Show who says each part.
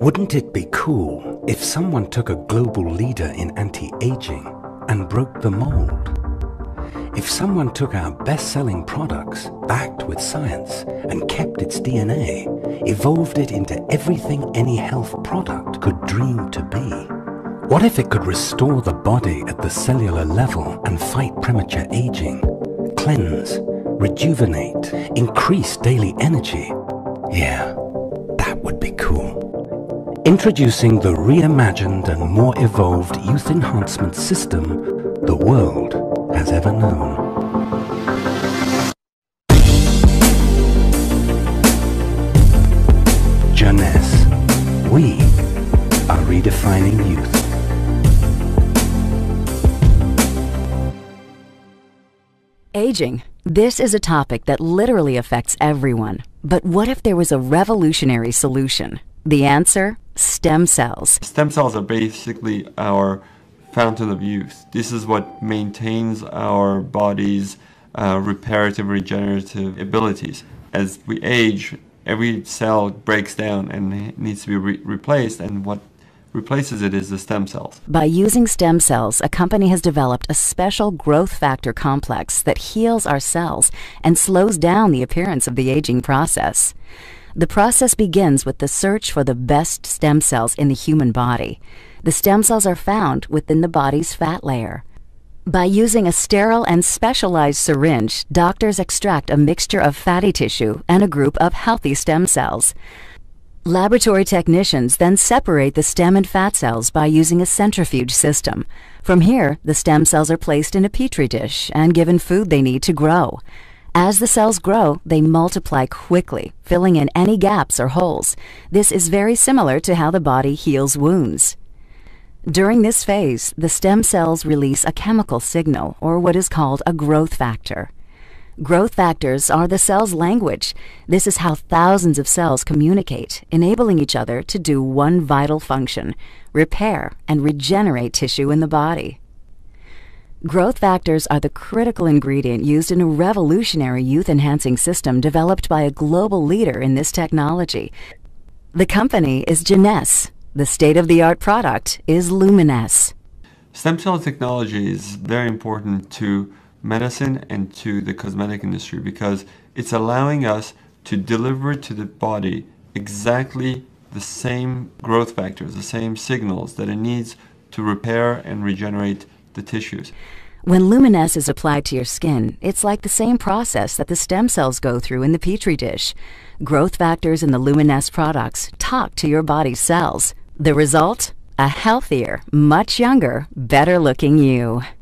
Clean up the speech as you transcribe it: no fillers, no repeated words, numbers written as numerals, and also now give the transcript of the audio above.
Speaker 1: Wouldn't it be cool if someone took a global leader in anti-aging and broke the mold? If someone took our best-selling products, backed with science, and kept its DNA, evolved it into everything any health product could dream to be? What if it could restore the body at the cellular level and fight premature aging, cleanse, rejuvenate, increase daily energy? Yeah, that would be cool. Introducing the reimagined and more evolved youth enhancement system the world has ever known. Jeunesse. We are redefining youth.
Speaker 2: Aging. This is a topic that literally affects everyone. But what if there was a revolutionary solution? The answer? Stem cells.
Speaker 3: Stem cells are basically our fountain of youth. This is what maintains our body's reparative, regenerative abilities. As we age, every cell breaks down and needs to be replaced, and what replaces it is the stem cells.
Speaker 2: By using stem cells, a company has developed a special growth factor complex that heals our cells and slows down the appearance of the aging process. The process begins with the search for the best stem cells in the human body. The stem cells are found within the body's fat layer. By using a sterile and specialized syringe, doctors extract a mixture of fatty tissue and a group of healthy stem cells. Laboratory technicians then separate the stem and fat cells by using a centrifuge system. From here, the stem cells are placed in a petri dish and given food they need to grow. As the cells grow, they multiply quickly, filling in any gaps or holes. This is very similar to how the body heals wounds. During this phase, the stem cells release a chemical signal, or what is called a growth factor. Growth factors are the cell's language. This is how thousands of cells communicate, enabling each other to do one vital function: repair and regenerate tissue in the body. Growth factors are the critical ingredient used in a revolutionary youth-enhancing system developed by a global leader in this technology. The company is Jeunesse. The state-of-the-art product is Luminesce.
Speaker 3: Stem cell technology is very important to medicine and to the cosmetic industry because it's allowing us to deliver to the body exactly the same growth factors, the same signals that it needs to repair and regenerate the tissues.
Speaker 2: When Luminesce is applied to your skin, it's like the same process that the stem cells go through in the petri dish. Growth factors in the Luminesce products talk to your body's cells. The result? A healthier, much younger, better-looking you.